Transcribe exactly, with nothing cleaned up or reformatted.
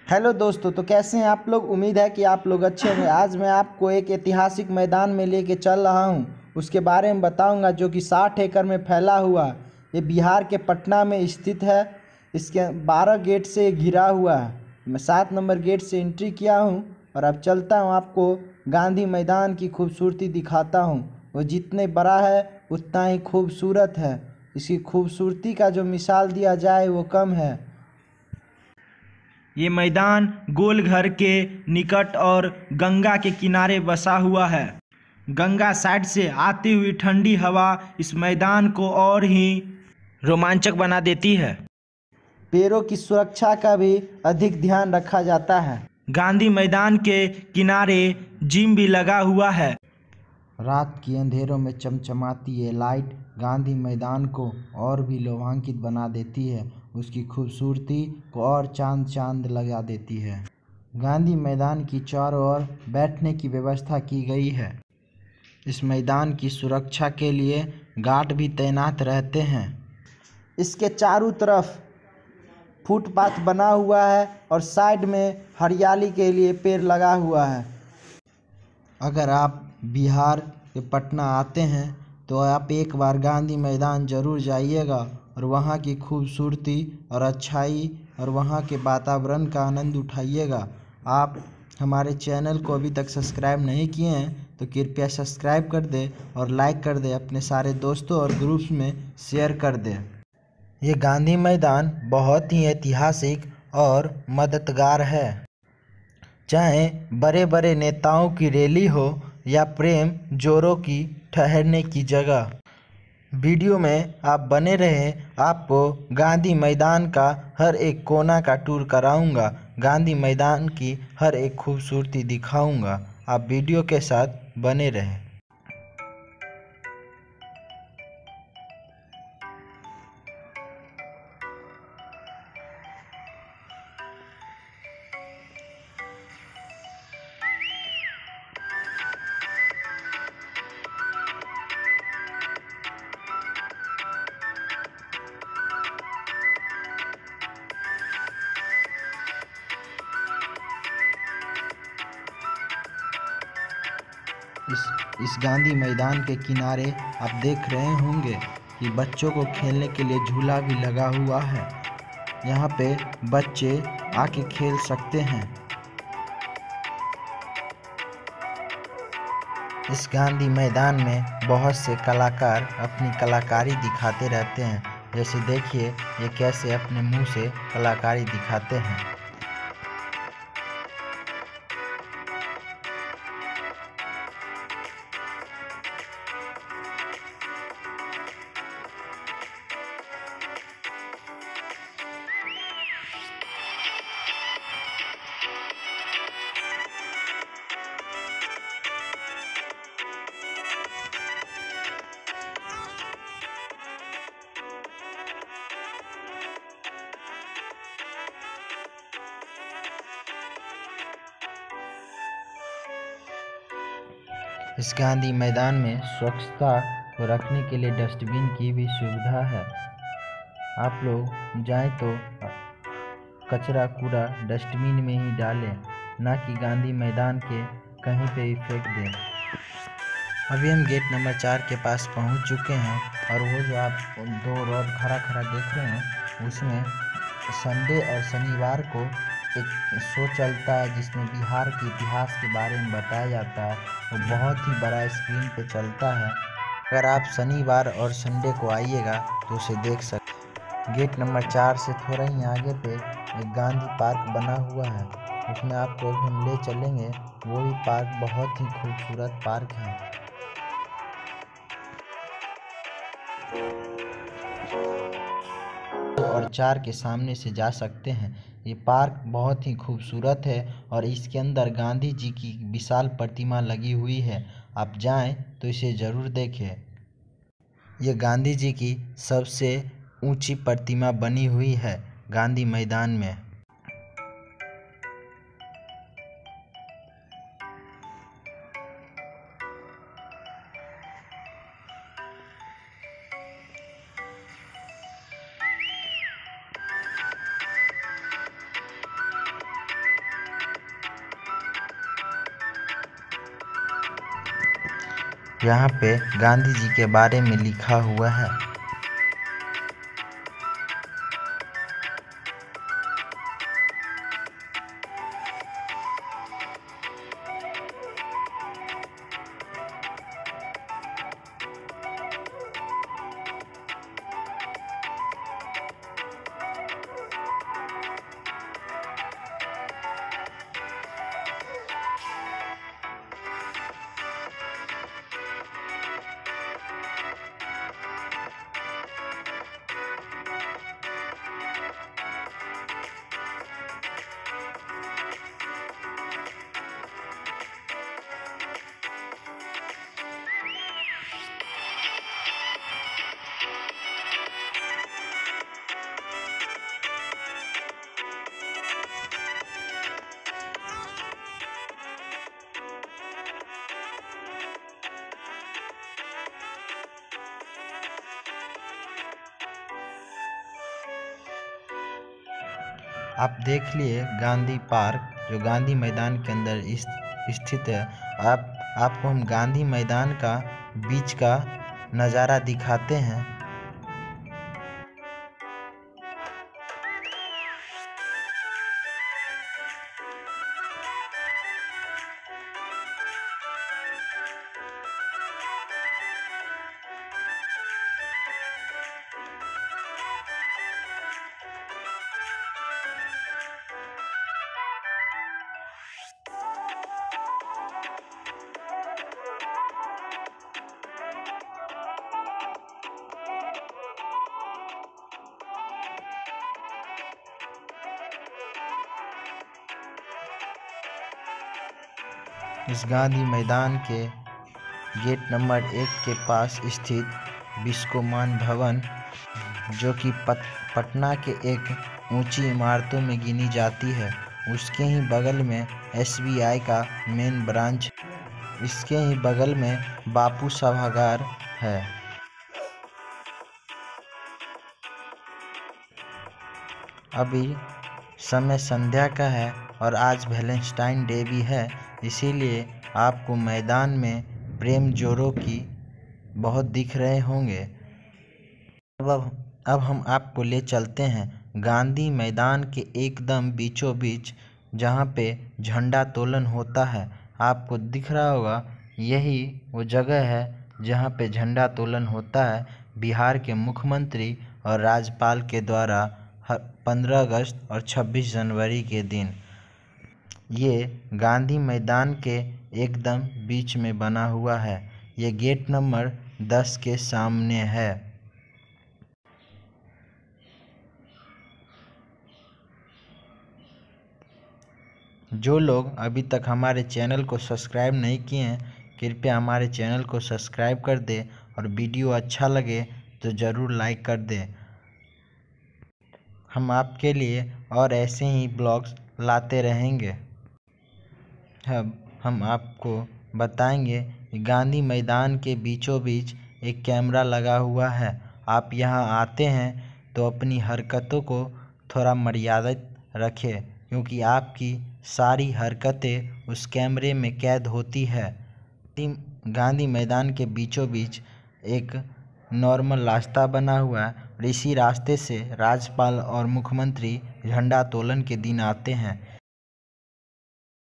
Hello दोस्तों, तो कैसे हैं आप लोग। उम्मीद है कि आप लोग अच्छे होंगे। आज मैं आपको एक ऐतिहासिक मैदान में लेके चल रहा हूं, उसके बारे में बताऊंगा, जो कि साठ एकड़ में फैला हुआ। ये बिहार के पटना में स्थित है। इसके बारह गेट से घिरा हुआ है। मैं सात नंबर गेट से एंट्री किया हूं और अब चलता हूं, आपको गांधी मैदान की खूबसूरती दिखाता हूं। वो जितने बड़ा है उतना ही खूबसूरत है। इसकी खूबसूरती का जो मिसाल दिया जाए वो कम है। ये मैदान गोलघर के निकट और गंगा के किनारे बसा हुआ है। गंगा साइड से आती हुई ठंडी हवा इस मैदान को और ही रोमांचक बना देती है। पेड़ों की सुरक्षा का भी अधिक ध्यान रखा जाता है। गांधी मैदान के किनारे जिम भी लगा हुआ है। रात के अंधेरों में चमचमाती ये लाइट गांधी मैदान को और भी लोभांकित बना देती है। उसकी खूबसूरती को और चांद चांद लगा देती है। गांधी मैदान की चारों ओर बैठने की व्यवस्था की गई है। इस मैदान की सुरक्षा के लिए गार्ड भी तैनात रहते हैं। इसके चारों तरफ फुटपाथ बना हुआ है और साइड में हरियाली के लिए पेड़ लगा हुआ है। अगर आप बिहार के पटना आते हैं तो आप एक बार गांधी मैदान ज़रूर जाइएगा और वहाँ की खूबसूरती और अच्छाई और वहाँ के वातावरण का आनंद उठाइएगा। आप हमारे चैनल को अभी तक सब्सक्राइब नहीं किए हैं तो कृपया सब्सक्राइब कर दें और लाइक कर दें, अपने सारे दोस्तों और ग्रुप्स में शेयर कर दें। ये गांधी मैदान बहुत ही ऐतिहासिक और मददगार है। चाहे बड़े बड़े नेताओं की रैली हो या प्रेम जोरों की ठहरने की जगह। वीडियो में आप बने रहें, आपको गांधी मैदान का हर एक कोना का टूर कराऊंगा। गांधी मैदान की हर एक खूबसूरती दिखाऊंगा। आप वीडियो के साथ बने रहें। इस इस गांधी मैदान के किनारे आप देख रहे होंगे कि बच्चों को खेलने के लिए झूला भी लगा हुआ है। यहाँ पे बच्चे आके खेल सकते हैं। इस गांधी मैदान में बहुत से कलाकार अपनी कलाकारी दिखाते रहते हैं। जैसे देखिए ये कैसे अपने मुंह से कलाकारी दिखाते हैं। इस गांधी मैदान में स्वच्छता को रखने के लिए डस्टबिन की भी सुविधा है। आप लोग जाएं तो कचरा कूड़ा डस्टबिन में ही डालें, ना कि गांधी मैदान के कहीं पे ही फेंक दें। अभी हम गेट नंबर चार के पास पहुंच चुके हैं और वो जो आप दो रोड खड़ा खड़ा देख रहे हैं उसमें संडे और शनिवार को एक शो चलता है जिसमें बिहार के इतिहास के बारे में बताया जाता है। वो बहुत ही बड़ा स्क्रीन पे चलता है। अगर आप शनिवार और संडे को आइएगा तो उसे देख सकते। गेट नंबर चार से थोड़ा ही आगे पे एक गांधी पार्क बना हुआ है, उसमें आपको भी हम ले चलेंगे। वो भी पार्क बहुत ही खूबसूरत पार्क है। और चार के सामने से जा सकते हैं। ये पार्क बहुत ही खूबसूरत है और इसके अंदर गांधी जी की विशाल प्रतिमा लगी हुई है। आप जाएं तो इसे ज़रूर देखें। ये गांधी जी की सबसे ऊंची प्रतिमा बनी हुई है गांधी मैदान में। यहाँ पे गांधी जी के बारे में लिखा हुआ है। आप देख लिए गांधी पार्क जो गांधी मैदान के अंदर स्थित है। आप आपको हम गांधी मैदान का बीच का नज़ारा दिखाते हैं। इस गांधी मैदान के गेट नंबर एक के पास स्थित विश्वकोमान भवन, जो कि पट, पटना के एक ऊंची इमारतों में गिनी जाती है, उसके ही बगल में एस बी आई का मेन ब्रांच, इसके ही बगल में बापू सभागार है। अभी समय संध्या का है और आज वैलेंटाइन डे भी है, इसीलिए आपको मैदान में प्रेम जोरों की बहुत दिख रहे होंगे। अब अब हम आपको ले चलते हैं गांधी मैदान के एकदम बीचों बीच, जहाँ पे झंडा तोलन होता है। आपको दिख रहा होगा, यही वो जगह है जहाँ पे झंडा तोलन होता है बिहार के मुख्यमंत्री और राज्यपाल के द्वारा हर पंद्रह अगस्त और छब्बीस जनवरी के दिन। ये गांधी मैदान के एकदम बीच में बना हुआ है। ये गेट नंबर दस के सामने है। जो लोग अभी तक हमारे चैनल को सब्सक्राइब नहीं किए हैं, कृपया हमारे चैनल को सब्सक्राइब कर दें और वीडियो अच्छा लगे तो ज़रूर लाइक कर दें। हम आपके लिए और ऐसे ही ब्लॉग्स लाते रहेंगे। अब हम आपको बताएंगे कि गांधी मैदान के बीचों बीच एक कैमरा लगा हुआ है। आप यहां आते हैं तो अपनी हरकतों को थोड़ा मर्यादित रखें, क्योंकि आपकी सारी हरकतें उस कैमरे में कैद होती है। गांधी मैदान के बीचों बीच एक नॉर्मल रास्ता बना हुआ है और इसी रास्ते से राज्यपाल और मुख्यमंत्री झंडा तोलन के दिन आते हैं।